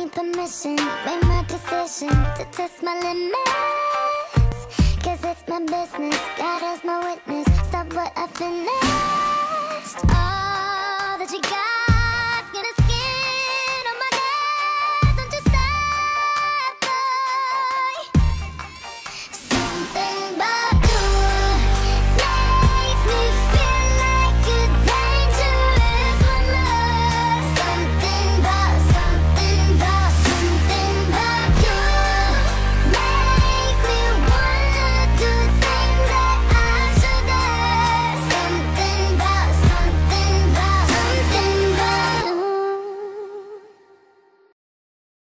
need permission, made my decision to test my limits. Cause it's my business, God is my witness, stop what I finished. Oh.